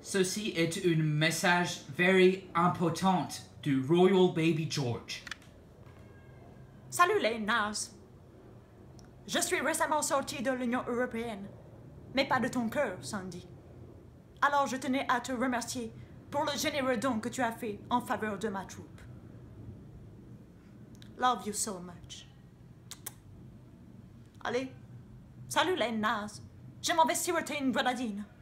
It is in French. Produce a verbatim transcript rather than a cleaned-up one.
Ceci est un message very important du Royal Baby George. Salut les nazes. Je suis récemment sorti de l'Union européenne, mais pas de ton cœur, Sandy. Alors je tenais à te remercier pour le généreux don que tu as fait en faveur de ma troupe. Love you so much. Allez, salut les nazes. Je m'en vais siroter une grenadine.